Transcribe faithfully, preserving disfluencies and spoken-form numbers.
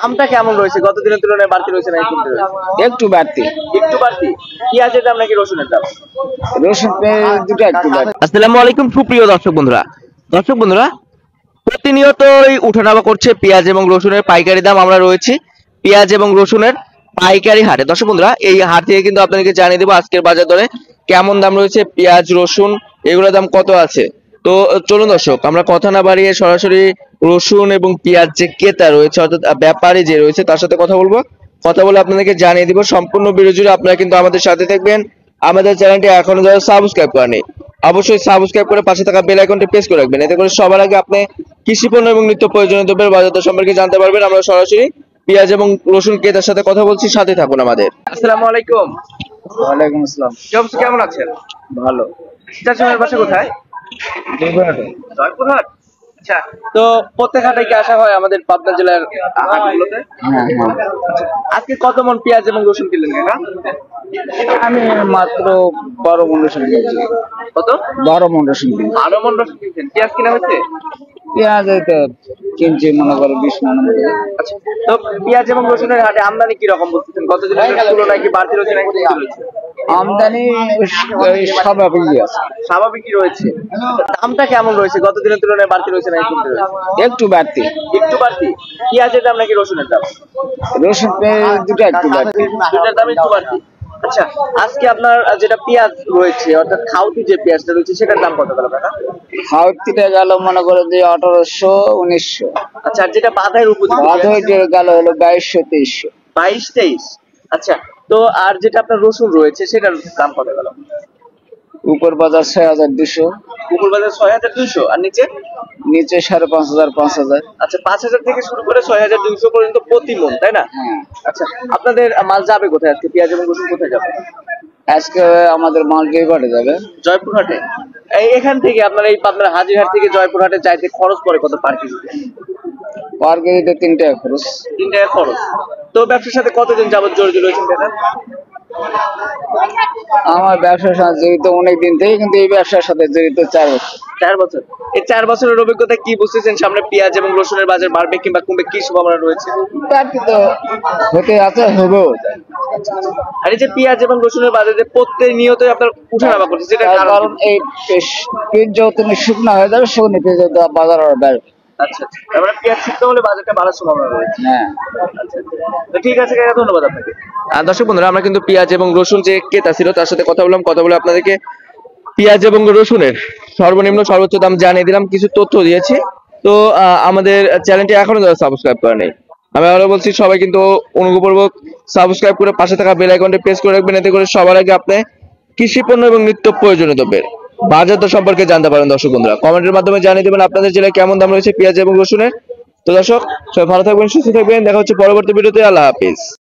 দামটা কেমন রয়েছে? গত দিনের তুলনায় বাড়তি রয়েছে নাকি কমতে রয়েছে? একটু বাড়তি। একটু বাড়তি। পেঁয়াজের দাম নাকি রসুনের দাম? রসুন দুটো একটু বাড়তি। আসসালামু আলাইকুম সুপ্রিয় দর্শক বন্ধুরা। দর্শক বন্ধুরা, প্রতিনিয়তই উঠানামা করছে পেঁয়াজ এবং রসুনের পাইকারি দাম। আমরা রয়েছি পেঁয়াজ এবং রসুনের পাইকারি হাটে। দর্শক বন্ধুরা, এই হাট থেকে কিন্তু আপনাদেরকে জানিয়ে দেবো আজকের বাজার দরে কেমন দাম রয়েছে, পেঁয়াজ রসুন এগুলোর দাম কত আছে। তো চলুন দর্শক, আমরা কথা না বাড়িয়ে সরাসরি রসুন এবং পেঁয়াজ যে ক্রেতা রয়েছে অর্থাৎ ব্যাপারী যে রয়েছে তার সাথে কথা বলবো। কথা বলে আপনাদেরকে জানিয়ে দিব সম্পূর্ণ ভিডিও জুড়ে আপনারা কিন্তু আমাদের সাথে থাকবেন। আমাদের চ্যানেলটি এখনো যারা সাবস্ক্রাইব করেনি অবশ্যই সাবস্ক্রাইব করে পাশে থাকা বেল আইকনটি প্রেস করে রাখবেন, এতে করে সবার আগে আপনি কৃষি পণ্য এবং নিত্য প্রয়োজনীয় দ্রব্যের বাজার দর সম্পর্কে জানতে পারবেন। আমরা সরাসরি পেঁয়াজ এবং রসুন ক্রেতার সাথে কথা বলছি, সাথে থাকুন আমাদের। আসসালামু আলাইকুম। ওয়ালাইকুম আসসালাম। কেমন আছেন? ভালো। চাচার বাসা কোথায়? জয়পুরহাটে। জয়পুরহাট। আচ্ছা, তো প্রত্যেক হাটে কি আসা হয় আমাদের পাবনা জেলার হাটগুলোতে? হ্যাঁ হ্যাঁ। আজকে কত মন পেঁয়াজ এবং রসুন কিনলেন কাকা? আমি মাত্র বারো মন রসুন কিনছি। কত? বারো মন রসুন কিনছি। বারো মন রসুন কিনছেন। পেঁয়াজ কিনা হচ্ছে? পেঁয়াজ এই তো কিনছি মনে করো বিশ মন। আচ্ছা, তো পেঁয়াজ এবং রসুনের হাটে আমদানি কি রকম বলতেছেন? গত দিনের তুলনায় কি বাড়তি রয়েছে নাকি কমতি রয়েছে? আমদানি স্বাভাবিকই আছে। স্বাভাবিকই রয়েছে। দামটা কেমন রয়েছে? গত দিনের তুলনায় বাড়তি রয়েছে নাকি কমতি রয়েছে? একটু বাড়তি। একটু বাড়তি। পেঁয়াজের দাম নাকি রসুনের দাম? রসুন দুটো একটু বাড়তি। দুটার দাম একটু বাড়তি। আচ্ছা, আজকে আপনার যেটা পেঁয়াজ রয়েছে অর্থাৎ খাউতি যে পেঁয়াজটা রয়েছে সেটার দাম কত গেল কাকা? খাউতিটা গেল মনে করো যে আঠারোশো উনিশশো। আচ্ছা, আর যেটা বাঁধাইয়ের উপযোগী বাঁধাইটা গেল হলো বাইশশো তেইশশো। বাইশ তেইশ। আচ্ছা, তো আর যেটা আপনার রসুন রয়েছে সেটার দাম কত গেল? উপর বাজার ছয় হাজার দুশো। উপর বাজার ছয় হাজার দুইশো আর নিচে? নিচে সাড়ে পাঁচ হাজার পাঁচ হাজার। আচ্ছা, পাঁচ হাজার থেকে শুরু করে ছয় হাজার দুইশো পর্যন্ত প্রতি মন, তাই না? হ্যাঁ। আচ্ছা, আপনাদের মাল যাবে কোথায় আজকে? পেঁয়াজ এবং রসুন কোথায় যাবে আজকে? আমাদের মাল জয়পুরহাটে যাবে। জয়পুরহাটে। এই এখান থেকে আপনার এই আপনার হাজিরহাট থেকে জয়পুরহাটে যাইতে খরচ পড়ে কত পার কেজিতে? পার কেজিতে তিন টাকা খরচ। তিন টাকা খরচ। তো ব্যবসার সাথে কতদিন যাবত জড়িত রয়েছেন দাদা? আমার ব্যবসার সাথে জড়িত অনেক দিন থেকে, কিন্তু এই ব্যবসার সাথে জড়িত চার বছর। চার বছর। এই চার বছরের অভিজ্ঞতা কি বুঝতেছেন সামনে পেঁয়াজ এবং রসুনের বাজার বাড়বে কিংবা কমবে, কি সম্ভাবনা রয়েছে? বাড়তি তো হতে আছে, হবেও। আর এই যে পেঁয়াজ এবং রসুনের বাজারে যে প্রতিনিয়তই আপনার উঠানামা করছে সেটা কারণ এই পেঁয়াজ যত শুকনো হয়ে যাবে শুকনো পেঁয়াজ বাজার আরো বাড়বে। আচ্ছা, তার মানে পেঁয়াজ শুকনো হলে বাজারটা বাড়ার সম্ভাবনা রয়েছে। হ্যাঁ। আচ্ছা, তো ঠিক আছে কাকা, ধন্যবাদ আপনাকে। আর দর্শক বন্ধুরা, আমরা কিন্তু পেঁয়াজ এবং রসুন যে ক্রেতা ছিল তার সাথে কথা বললাম, কথা বলে আপনাদেরকে পেঁয়াজ এবং রসুনের সর্বনিম্ন সর্বোচ্চ দাম জানিয়ে দিলাম, কিছু তথ্য দিয়েছি। তো আমাদের চ্যানেলটি এখনো যারা সাবস্ক্রাইব করে নেই, আমি আরো বলছি সবাই কিন্তু অনুগ্রহপূর্বক সাবস্ক্রাইব করে পাশে থাকা বেল আইকনটি প্রেস করে রাখবেন, এতে করে সবার আগে আপনি কৃষি পণ্য এবং নিত্য প্রয়োজনীয় দ্রব্যের বাজার দর সম্পর্কে জানতে পারেন। দর্শক বন্ধুরা, কমেন্টের মাধ্যমে জানিয়ে দেবেন আপনাদের জেলায় কেমন দাম রয়েছে পেঁয়াজ এবং রসুনের। তো দর্শক, সবাই ভালো থাকবেন, সুস্থ থাকবেন, দেখা হচ্ছে পরবর্তী ভিডিওতে। আল্লাহ হাফিজ।